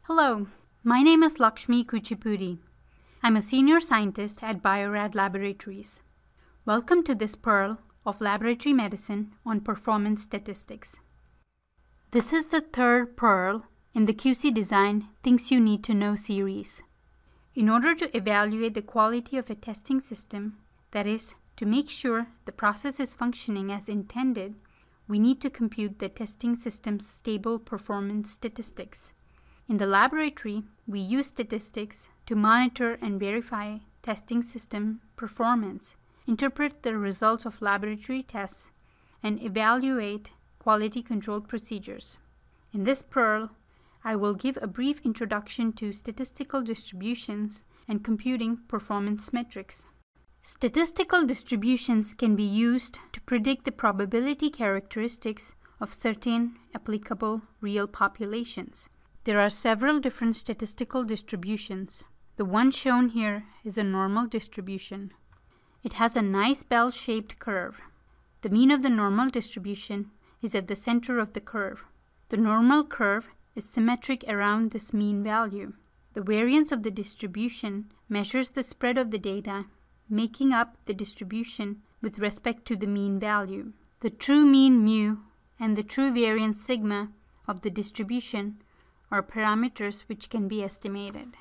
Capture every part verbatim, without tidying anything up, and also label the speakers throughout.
Speaker 1: Hello, my name is Lakshmi Kuchipudi. I'm a senior scientist at Biorad Laboratories. Welcome to this Pearl of Laboratory Medicine on Performance Statistics. This is the third Pearl in the Q C Design Things You Need to Know series. In order to evaluate the quality of a testing system, that is, to make sure the process is functioning as intended, we need to compute the testing system's stable performance statistics. In the laboratory, we use statistics to monitor and verify testing system performance, interpret the results of laboratory tests, and evaluate quality control procedures. In this Pearl, I will give a brief introduction to statistical distributions and computing performance metrics. Statistical distributions can be used to predict the probability characteristics of certain applicable real populations. There are several different statistical distributions. The one shown here is a normal distribution. It has a nice bell-shaped curve. The mean of the normal distribution is at the center of the curve. The normal curve is symmetric around this mean value. The variance of the distribution measures the spread of the data, making up the distribution with respect to the mean value. The true mean mu and the true variance sigma of the distribution are parameters which can be estimated.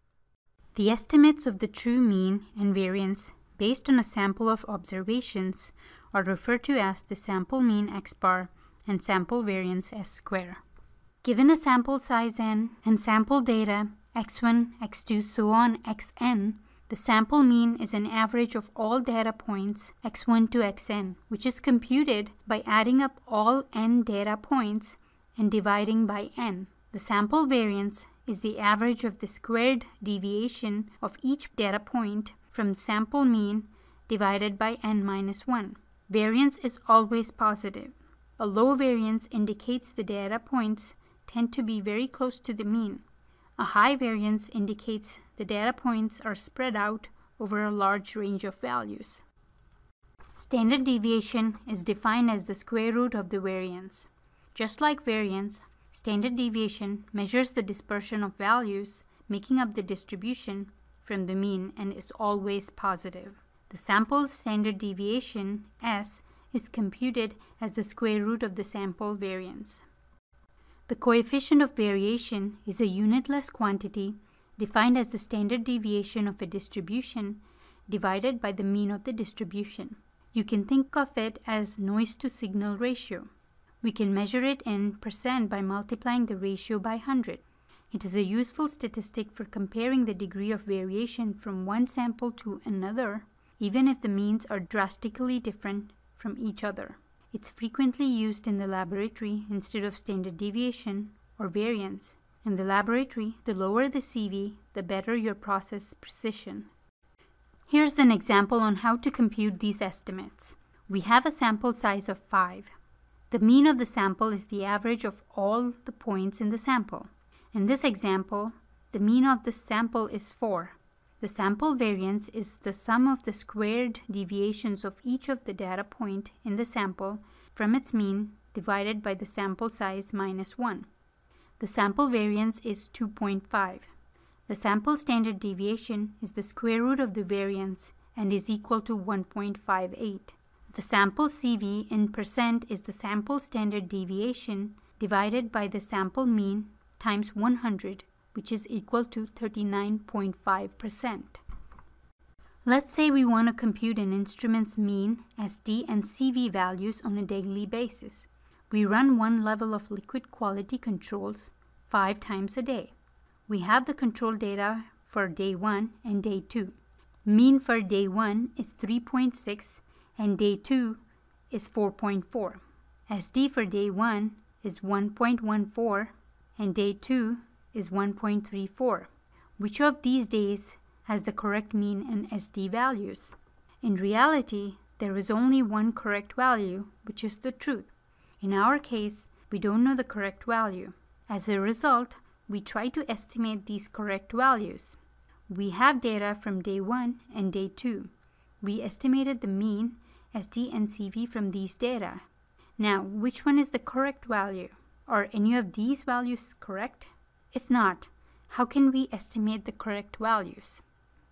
Speaker 1: The estimates of the true mean and variance based on a sample of observations are referred to as the sample mean x bar and sample variance s square. Given a sample size n and sample data x one, x two, so on xn, the sample mean is an average of all data points x one to xn, which is computed by adding up all n data points and dividing by n. The sample variance is the average of the squared deviation of each data point from sample mean divided by n minus one. Variance is always positive. A low variance indicates the data points tend to be very close to the mean. A high variance indicates the data points are spread out over a large range of values. Standard deviation is defined as the square root of the variance. Just like variance, standard deviation measures the dispersion of values making up the distribution from the mean and is always positive. The sample's standard deviation, S, is computed as the square root of the sample variance. The coefficient of variation is a unitless quantity defined as the standard deviation of a distribution divided by the mean of the distribution. You can think of it as noise-to-signal ratio. We can measure it in percent by multiplying the ratio by one hundred. It is a useful statistic for comparing the degree of variation from one sample to another, even if the means are drastically different from each other. It's frequently used in the laboratory instead of standard deviation or variance. In the laboratory, the lower the C V, the better your process precision. Here's an example on how to compute these estimates. We have a sample size of five. The mean of the sample is the average of all the points in the sample. In this example, the mean of the sample is four. The sample variance is the sum of the squared deviations of each of the data point in the sample from its mean divided by the sample size minus one. The sample variance is two point five. The sample standard deviation is the square root of the variance and is equal to one point five eight. The sample C V in percent is the sample standard deviation divided by the sample mean times one hundred, which is equal to thirty-nine point five percent. Let's say we want to compute an instrument's mean, S D, and C V values on a daily basis. We run one level of liquid quality controls five times a day. We have the control data for day one and day two. Mean for day one is three point six and day two is four point four. S D for day one is one point one four and day two is one point three four. Which of these days has the correct mean and S D values? In reality, there is only one correct value, which is the truth. In our case, we don't know the correct value. As a result, we try to estimate these correct values. We have data from day one and day two. We estimated the mean, S D, and C V from these data. Now, which one is the correct value? Are any of these values correct? If not, how can we estimate the correct values?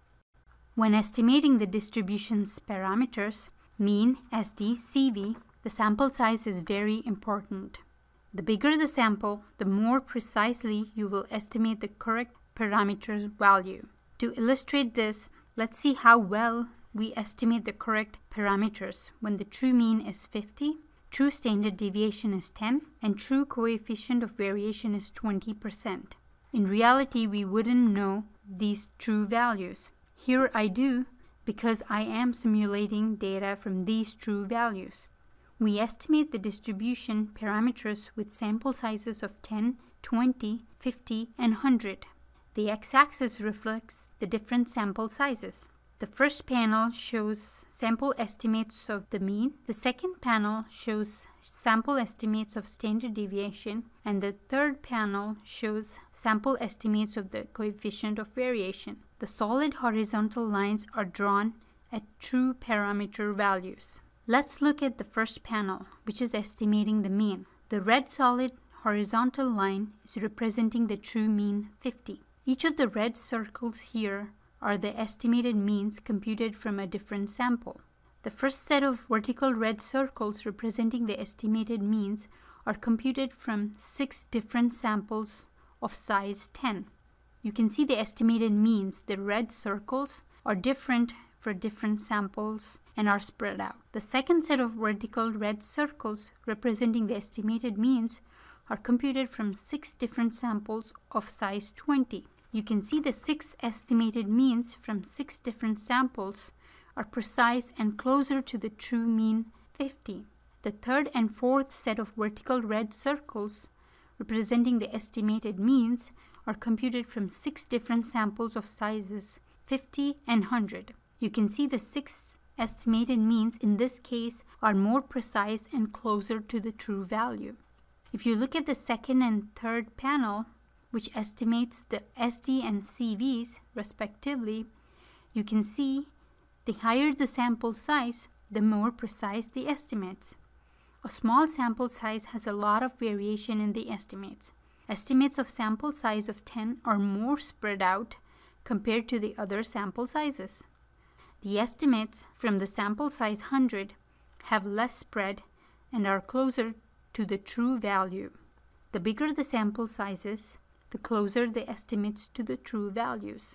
Speaker 1: When estimating the distribution's parameters, mean, S D, C V, the sample size is very important. The bigger the sample, the more precisely you will estimate the correct parameter value. To illustrate this, let's see how well we estimate the correct parameters when the true mean is fifty, true standard deviation is ten, and true coefficient of variation is twenty percent. In reality, we wouldn't know these true values. Here I do because I am simulating data from these true values. We estimate the distribution parameters with sample sizes of ten, twenty, fifty, and one hundred. The x-axis reflects the different sample sizes. The first panel shows sample estimates of the mean, the second panel shows sample estimates of standard deviation, and the third panel shows sample estimates of the coefficient of variation. The solid horizontal lines are drawn at true parameter values. Let's look at the first panel, which is estimating the mean. The red solid horizontal line is representing the true mean fifty. Each of the red circles here are the estimated means computed from a different sample. The first set of vertical red circles representing the estimated means are computed from six different samples of size ten. You can see the estimated means, the red circles, are different for different samples and are spread out. The second set of vertical red circles representing the estimated means are computed from six different samples of size twenty. You can see the six estimated means from six different samples are precise and closer to the true mean fifty. The third and fourth set of vertical red circles representing the estimated means are computed from six different samples of sizes fifty and one hundred. You can see the six estimated means in this case are more precise and closer to the true value. If you look at the second and third panel, which estimates the S D and C Vs respectively, you can see the higher the sample size, the more precise the estimates. A small sample size has a lot of variation in the estimates. Estimates of sample size of ten are more spread out compared to the other sample sizes. The estimates from the sample size one hundred have less spread and are closer to the true value. The bigger the sample sizes, the closer the estimates to the true values.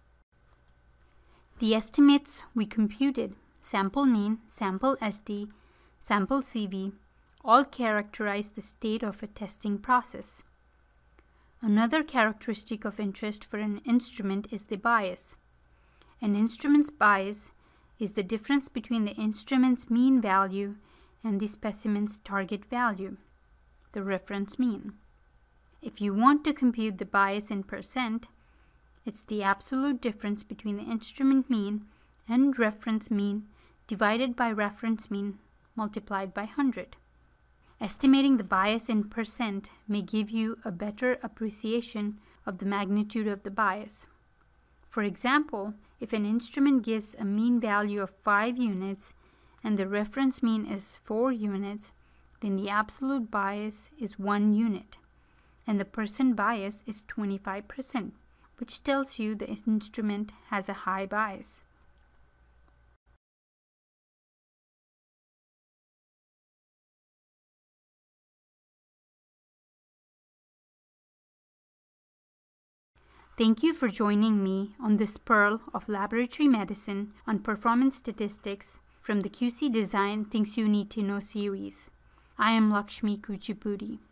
Speaker 1: The estimates we computed, sample mean, sample S D, sample C V, all characterize the state of a testing process. Another characteristic of interest for an instrument is the bias. An instrument's bias is the difference between the instrument's mean value and the specimen's target value, the reference mean. If you want to compute the bias in percent, it's the absolute difference between the instrument mean and reference mean divided by reference mean multiplied by one hundred. Estimating the bias in percent may give you a better appreciation of the magnitude of the bias. For example, if an instrument gives a mean value of five units and the reference mean is four units, then the absolute bias is one unit and the percent bias is twenty-five percent, which tells you the instrument has a high bias. Thank you for joining me on this Pearl of Laboratory Medicine on Performance Statistics from the Q C Design Things You Need to Know series. I am Lakshmi Kuchipudi.